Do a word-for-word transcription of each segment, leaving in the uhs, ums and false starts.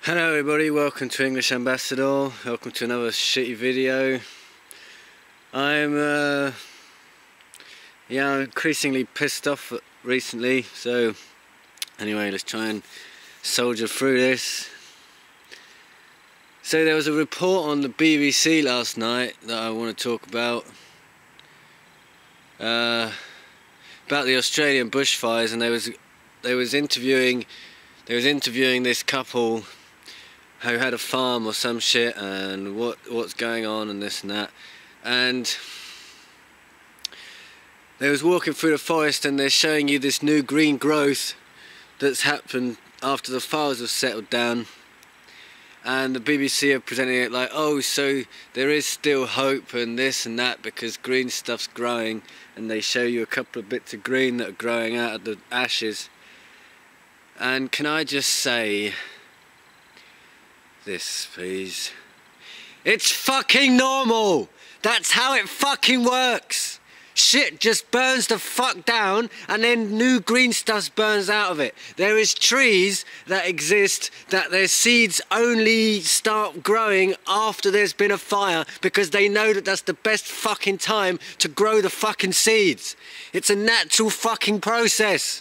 Hello everybody, welcome to English Ambassador, welcome to another shitty video. I'm uh, yeah, I'm increasingly pissed off recently, so anyway, let's try and soldier through this. So there was a report on the B B C last night that I want to talk about, uh, about the Australian bushfires, and they was they was interviewing they was interviewing this couple who had a farm or some shit, and what what's going on and this and that, and they was walking through the forest and they're showing you this new green growth that's happened after the fires have settled down, and the B B C are presenting it like, oh, so there is still hope and this and that because green stuff's growing, and they show you a couple of bits of green that are growing out of the ashes. And can I just say this, please? It's fucking normal. That's how it fucking works. Shit just burns the fuck down and then new green stuff burns out of it. There is trees that exist that their seeds only start growing after there's been a fire because they know that that's the best fucking time to grow the fucking seeds. It's a natural fucking process.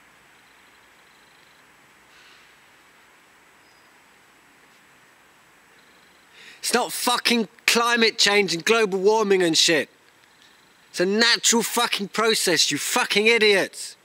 It's not fucking climate change and global warming and shit. It's a natural fucking process, you fucking idiots.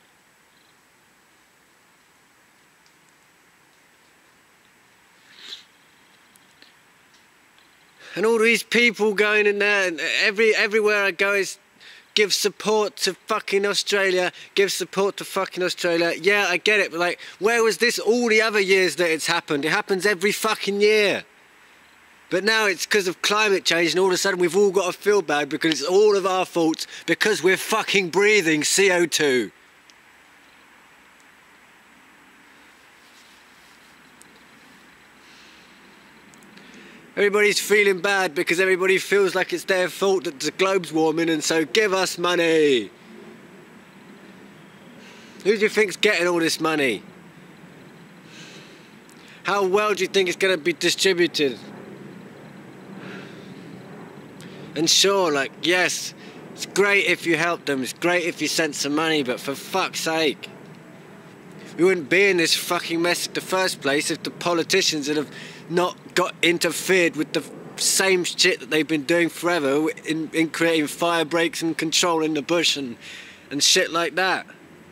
And all these people going in there, and every everywhere I go is give support to fucking Australia, give support to fucking Australia. Yeah, I get it, but like, where was this all the other years that it's happened? It happens every fucking year. But now it's because of climate change, and all of a sudden we've all got to feel bad because it's all of our faults because we're fucking breathing C O two. Everybody's feeling bad because everybody feels like it's their fault that the globe's warming, and so give us money. Who do you think's getting all this money? How well do you think it's going to be distributed? And sure, like, yes, it's great if you help them, it's great if you sent some money, but for fuck's sake, we wouldn't be in this fucking mess in the first place if the politicians had have not got interfered with the same shit that they've been doing forever in, in creating fire breaks and controlling the bush and, and shit like that.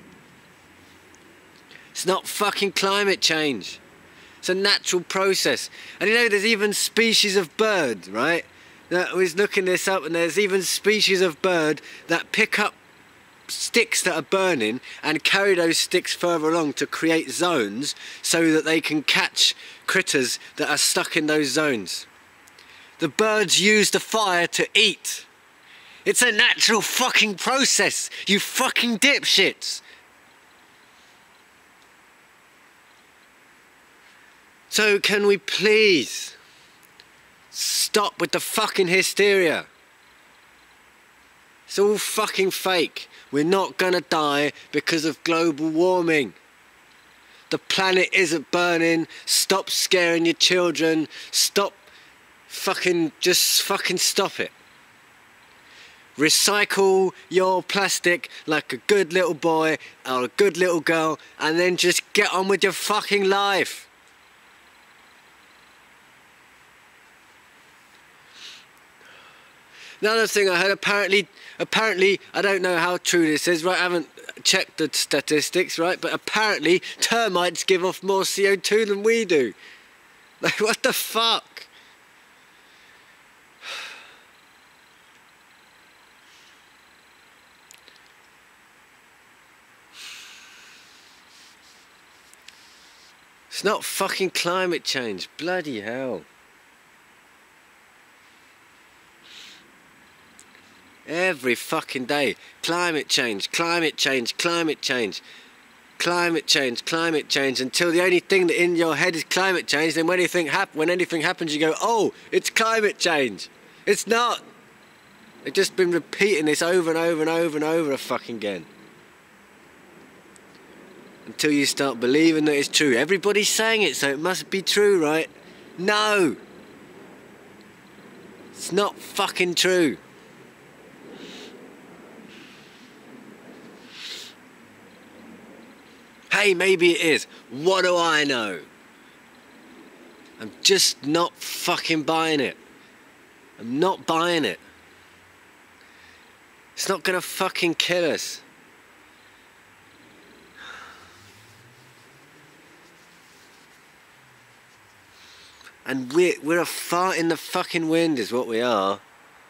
It's not fucking climate change. It's a natural process. And you know, there's even species of bird, right? I was looking this up, and there's even species of bird that pick up sticks that are burning and carry those sticks further along to create zones so that they can catch critters that are stuck in those zones. The birds use the fire to eat. It's a natural fucking process, you fucking dipshits. So can we please stop with the fucking hysteria? It's all fucking fake. We're not gonna die because of global warming. The planet isn't burning. Stop scaring your children. Stop fucking, just fucking stop it. Recycle your plastic like a good little boy or a good little girl, and then just get on with your fucking life. Another thing I heard, apparently, apparently, I don't know how true this is, right? I haven't checked the statistics, right? But apparently, termites give off more C O two than we do. Like, what the fuck? It's not fucking climate change, bloody hell. Every fucking day, climate change, climate change, climate change, climate change, climate change, until the only thing that in your head is climate change. Then when anything hap when anything happens, you go, oh, it's climate change. It's not. They've just been repeating this over and over and over and over a fucking again. until you start believing that it's true. Everybody's saying it, so it must be true, right? No! It's not fucking true. Hey, maybe it is. What do I know? I'm just not fucking buying it. I'm not buying it. It's not gonna fucking kill us. And we're, we're a fart in the fucking wind is what we are.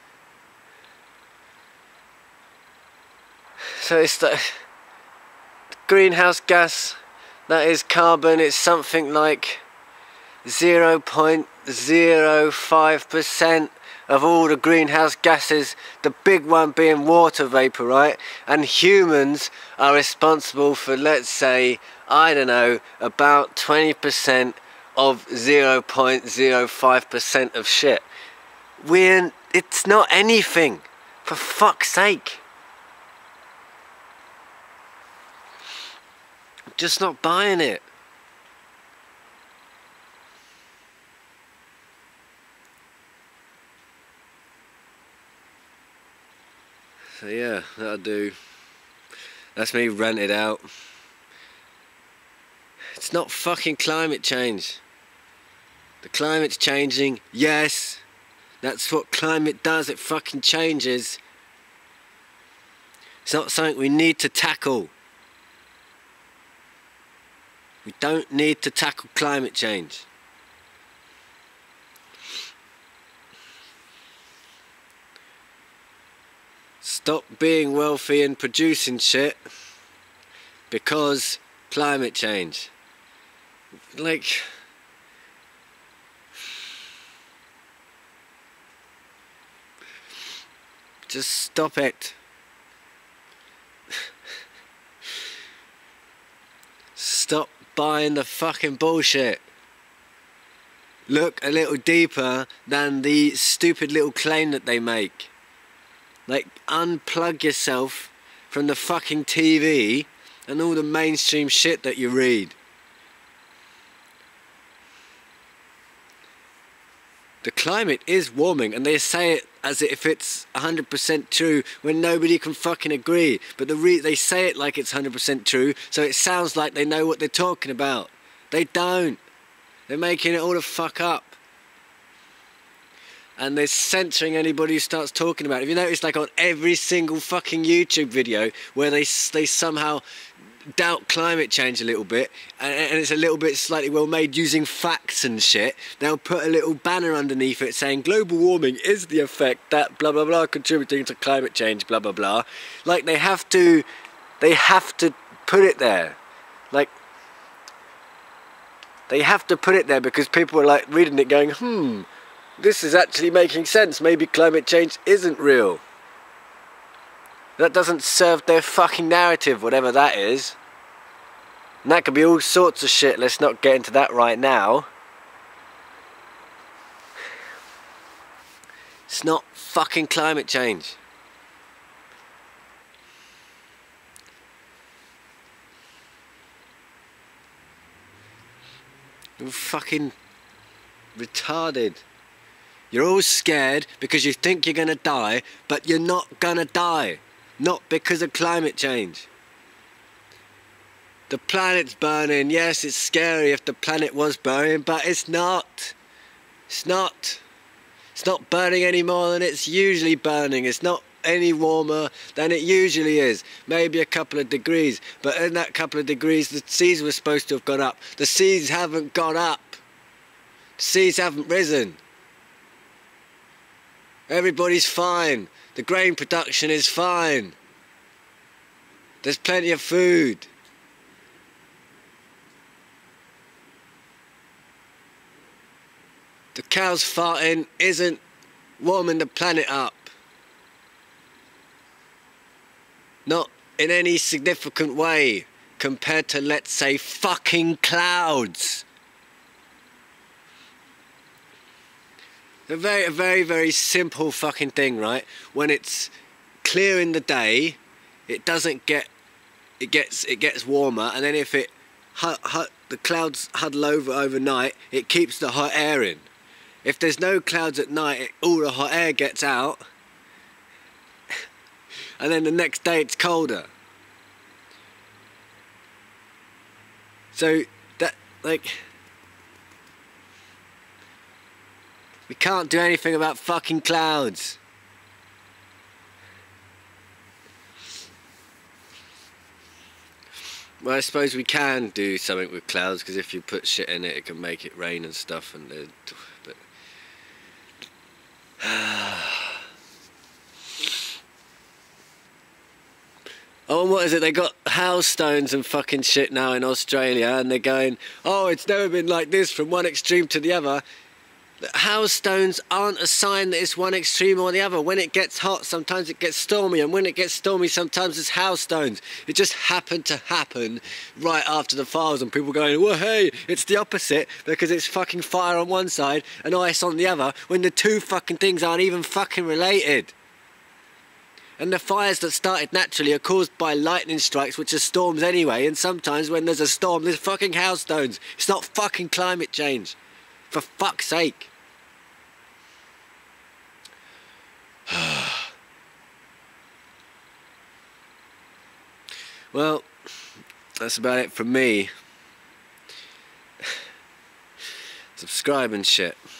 So it's the greenhouse gas, that is carbon, it's something like zero point zero five percent of all the greenhouse gases, the big one being water vapour, right? And humans are responsible for, let's say, I don't know, about twenty percent of zero point zero five percent of shit. We're, it's not anything, for fuck's sake. I'm just not buying it. So yeah, that'll do. That's me rented out. It's not fucking climate change. The climate's changing, yes. That's what climate does, it fucking changes. It's not something we need to tackle. We don't need to tackle climate change. Stop being wealthy and producing shit because climate change. Like, just stop it. Stop buying the fucking bullshit. Look a little deeper than the stupid little claim that they make. Like, unplug yourself from the fucking T V and all the mainstream shit that you read. The climate is warming, and they say it as if it's one hundred percent true when nobody can fucking agree. But the re they say it like it's one hundred percent true, so it sounds like they know what they're talking about. They don't. They're making it all the fuck up. And they're censoring anybody who starts talking about it. If you notice, like on every single fucking YouTube video where they, they somehow doubt climate change a little bit, and, and it's a little bit slightly well made using facts and shit, they'll put a little banner underneath it saying global warming is the effect that blah blah blah contributing to climate change blah blah blah. Like they have to they have to put it there. Like they have to put it there because people are like reading it going, hmm, this is actually making sense, maybe climate change isn't real. That doesn't serve their fucking narrative, whatever that is. And that could be all sorts of shit. Let's not get into that right now. It's not fucking climate change. You're fucking retarded. You're all scared because you think you're gonna die, but you're not gonna die. Not because of climate change. The planet's burning. Yes, it's scary if the planet was burning, but it's not. It's not. It's not burning any more than it's usually burning. It's not any warmer than it usually is. Maybe a couple of degrees, but in that couple of degrees the seas were supposed to have gone up. The seas haven't gone up. The seas haven't risen. Everybody's fine. The grain production is fine. There's plenty of food. The cows farting isn't warming the planet up. Not in any significant way compared to, let's say, fucking clouds. A very, a very, very simple fucking thing, right? When it's clear in the day, it doesn't get, it gets, it gets warmer, and then if it hot, hot, the clouds huddle over overnight, it keeps the hot air in. If there's no clouds at night, it, all the hot air gets out, and then the next day it's colder. So that, like, we can't do anything about fucking clouds. Well, I suppose we can do something with clouds, because if you put shit in it, it can make it rain and stuff. And uh, but oh, and what is it? They got hailstones and fucking shit now in Australia, and they're going, oh, it's never been like this from one extreme to the other. Hailstones aren't a sign that it's one extreme or the other. When it gets hot, sometimes it gets stormy, and when it gets stormy, sometimes it's hailstones. It just happened to happen right after the fires, and people going, well, hey, it's the opposite, because it's fucking fire on one side and ice on the other, when the two fucking things aren't even fucking related. And the fires that started naturally are caused by lightning strikes, which are storms anyway, and sometimes when there's a storm, there's fucking hailstones. It's not fucking climate change. For fuck's sake. Well, that's about it from me. Subscribe and shit.